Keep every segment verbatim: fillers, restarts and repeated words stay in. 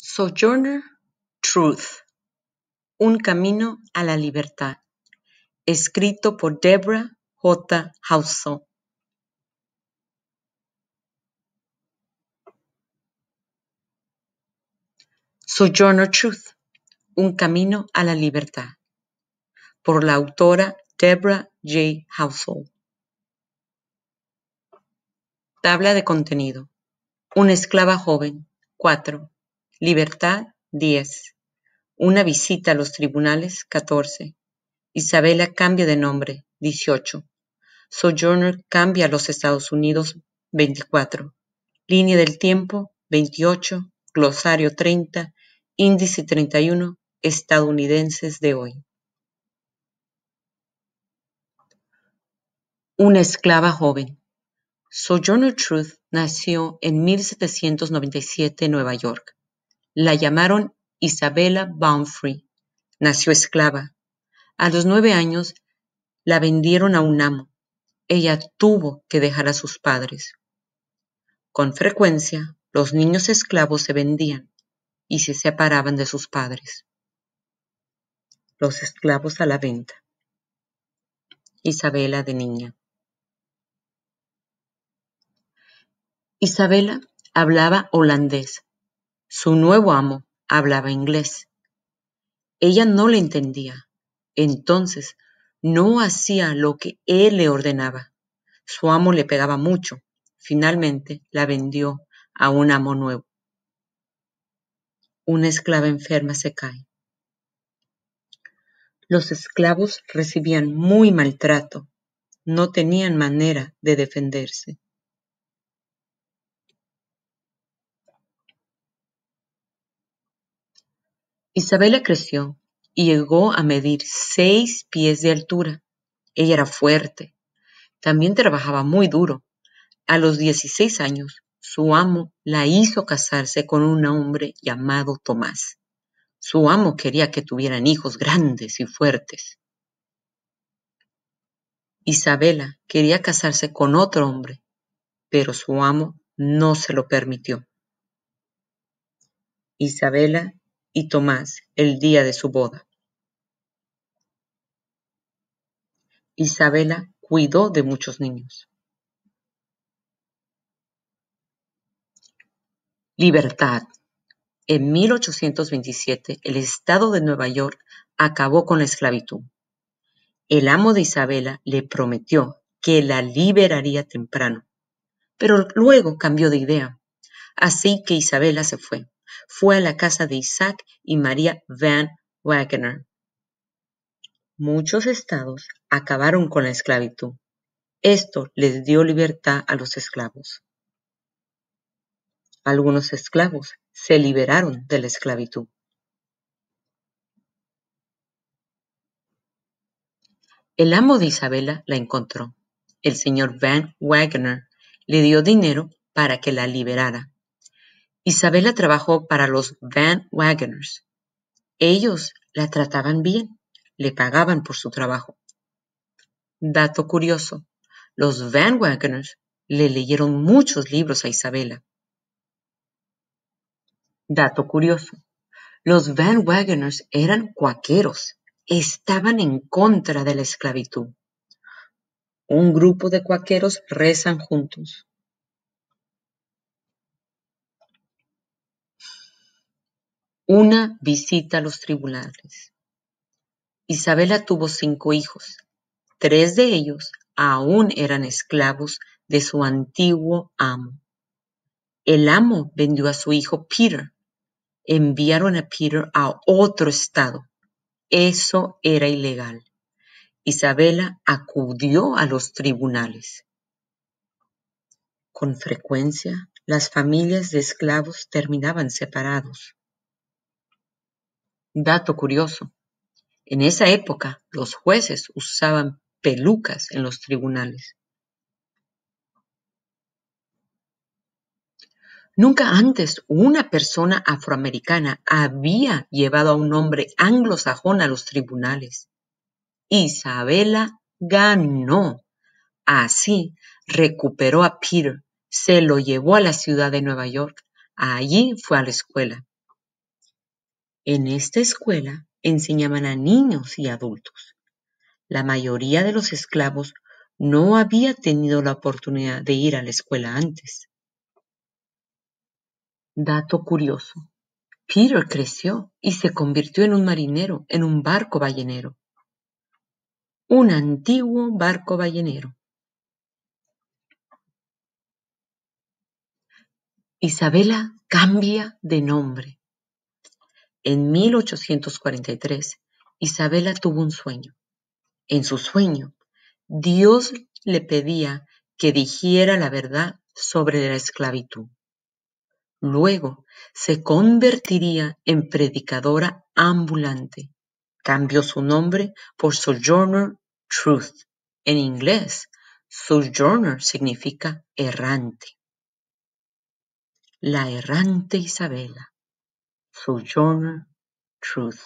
Sojourner Truth, Un camino a la libertad, escrito por Deborah J. Housel. Sojourner Truth, Un camino a la libertad, por la autora Deborah J. Housel. Tabla de contenido. Una esclava joven, cuatro. Libertad, diez. Una visita a los tribunales, catorce. Isabela cambia de nombre, dieciocho. Sojourner cambia a los Estados Unidos, veinticuatro. Línea del tiempo, veintiocho. Glosario, treinta. Índice, treinta y uno. Estadounidenses de hoy. Una esclava joven. Sojourner Truth nació en mil setecientos noventa y siete en Nueva York. La llamaron Isabella Baumfree. Nació esclava. A los nueve años la vendieron a un amo. Ella tuvo que dejar a sus padres. Con frecuencia, los niños esclavos se vendían y se separaban de sus padres. Los esclavos a la venta. Isabela de niña. Isabela hablaba holandés. Su nuevo amo hablaba inglés. Ella no le entendía. Entonces, no hacía lo que él le ordenaba. Su amo le pegaba mucho. Finalmente, la vendió a un amo nuevo. Una esclava enferma se cae. Los esclavos recibían muy maltrato. No tenían manera de defenderse. Isabela creció y llegó a medir seis pies de altura. Ella era fuerte. También trabajaba muy duro. A los dieciséis años, su amo la hizo casarse con un hombre llamado Tomás. Su amo quería que tuvieran hijos grandes y fuertes. Isabela quería casarse con otro hombre, pero su amo no se lo permitió. Isabela y Tomás el día de su boda. Isabela cuidó de muchos niños. Libertad. En mil ochocientos veintisiete, el estado de Nueva York acabó con la esclavitud. El amo de Isabela le prometió que la liberaría temprano, pero luego cambió de idea. Así que Isabela se fue. Fue a la casa de Isaac y María Van Wagener. Muchos estados acabaron con la esclavitud. Esto les dio libertad a los esclavos. Algunos esclavos se liberaron de la esclavitud. El amo de Isabela la encontró. El señor Van Wagener le dio dinero para que la liberara. Isabela trabajó para los Van Wageners. Ellos la trataban bien, le pagaban por su trabajo. Dato curioso, los Van Wageners le leyeron muchos libros a Isabela. Dato curioso, los Van Wageners eran cuáqueros, estaban en contra de la esclavitud. Un grupo de cuáqueros rezan juntos. Una visita a los tribunales. Isabela tuvo cinco hijos. Tres de ellos aún eran esclavos de su antiguo amo. El amo vendió a su hijo Peter. Enviaron a Peter a otro estado. Eso era ilegal. Isabela acudió a los tribunales. Con frecuencia, las familias de esclavos terminaban separados. Dato curioso. En esa época, los jueces usaban pelucas en los tribunales. Nunca antes una persona afroamericana había llevado a un hombre anglosajón a los tribunales. Isabela ganó. Así recuperó a Peter, se lo llevó a la ciudad de Nueva York. Allí fue a la escuela. En esta escuela enseñaban a niños y adultos. La mayoría de los esclavos no había tenido la oportunidad de ir a la escuela antes. Dato curioso. Peter creció y se convirtió en un marinero en un barco ballenero. Un antiguo barco ballenero. Isabela cambia de nombre. En mil ochocientos cuarenta y tres, Isabela tuvo un sueño. En su sueño, Dios le pedía que dijera la verdad sobre la esclavitud. Luego se convertiría en predicadora ambulante. Cambió su nombre por Sojourner Truth. En inglés, Sojourner significa errante. La errante Isabela. Sojourner Truth.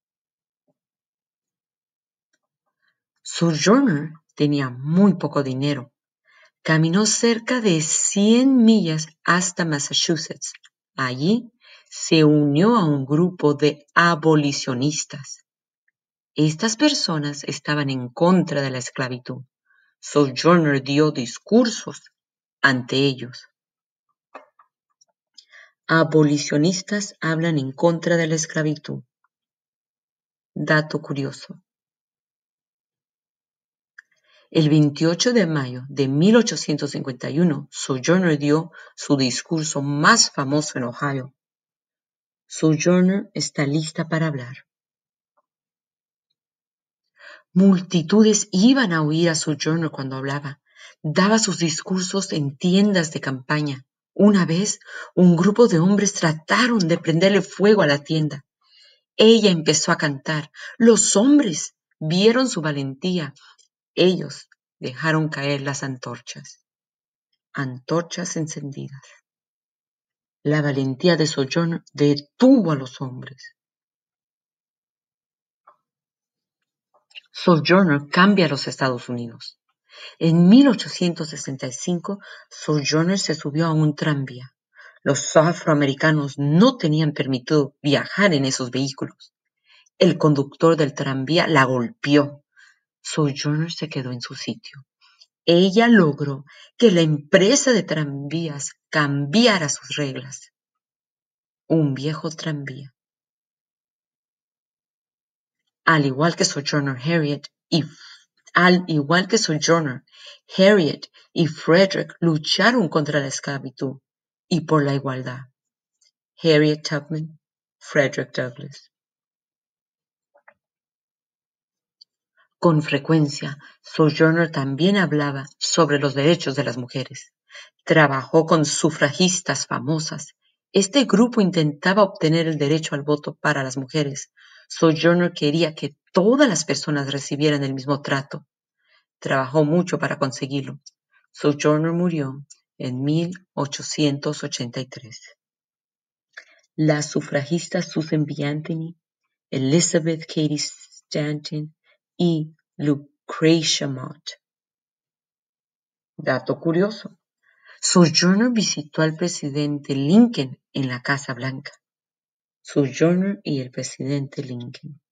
Sojourner tenía muy poco dinero. Caminó cerca de cien millas hasta Massachusetts. Allí se unió a un grupo de abolicionistas. Estas personas estaban en contra de la esclavitud. Sojourner dio discursos ante ellos. Abolicionistas hablan en contra de la esclavitud. Dato curioso. El veintiocho de mayo de mil ochocientos cincuenta y uno, Sojourner dio su discurso más famoso en Ohio. Sojourner está lista para hablar. Multitudes iban a oír a Sojourner cuando hablaba. Daba sus discursos en tiendas de campaña. Una vez, un grupo de hombres trataron de prenderle fuego a la tienda. Ella empezó a cantar. Los hombres vieron su valentía. Ellos dejaron caer las antorchas. Antorchas encendidas. La valentía de Sojourner detuvo a los hombres. Sojourner cambia a los Estados Unidos. En mil ochocientos sesenta y cinco, Sojourner se subió a un tranvía. Los afroamericanos no tenían permitido viajar en esos vehículos. El conductor del tranvía la golpeó. Sojourner se quedó en su sitio. Ella logró que la empresa de tranvías cambiara sus reglas. Un viejo tranvía. Al igual que Sojourner Harriet y al igual que Sojourner, Harriet y Frederick lucharon contra la esclavitud y por la igualdad. Harriet Tubman, Frederick Douglass. Con frecuencia, Sojourner también hablaba sobre los derechos de las mujeres. Trabajó con sufragistas famosas. Este grupo intentaba obtener el derecho al voto para las mujeres. Sojourner quería que todas las personas recibieran el mismo trato. Trabajó mucho para conseguirlo. Sojourner murió en mil ochocientos ochenta y tres. Las sufragistas Susan B. Anthony, Elizabeth Cady Stanton y Lucretia Mott. Dato curioso. Sojourner visitó al presidente Lincoln en la Casa Blanca. Sojourner y el presidente Lincoln.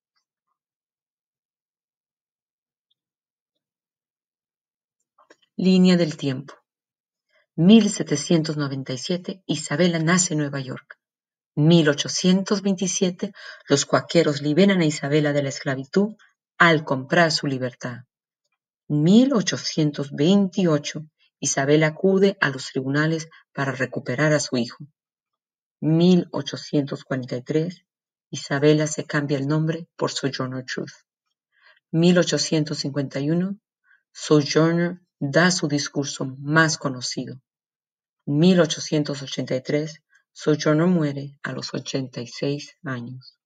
Línea del tiempo. mil setecientos noventa y siete, Isabela nace en Nueva York. mil ochocientos veintisiete, los cuáqueros liberan a Isabela de la esclavitud al comprar su libertad. mil ochocientos veintiocho, Isabela acude a los tribunales para recuperar a su hijo. mil ochocientos cuarenta y tres, Isabela se cambia el nombre por Sojourner Truth. mil ochocientos cincuenta y uno, Sojourner da su discurso más conocido. mil ochocientos ochenta y tres, Sojourner muere a los ochenta y seis años.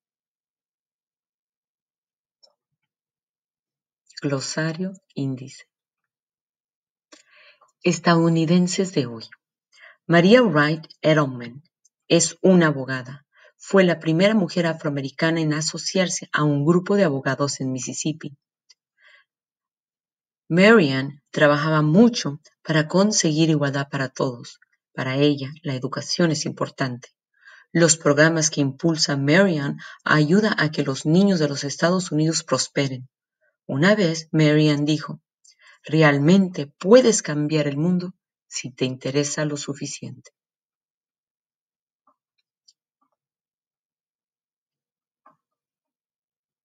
Glosario índice. Estadounidenses de hoy. Maria Wright Edelman es una abogada. Fue la primera mujer afroamericana en asociarse a un grupo de abogados en Mississippi. Marian trabajaba mucho para conseguir igualdad para todos. Para ella, la educación es importante. Los programas que impulsa Marianne ayudan a que los niños de los Estados Unidos prosperen. Una vez Marianne dijo: "Realmente puedes cambiar el mundo si te interesa lo suficiente".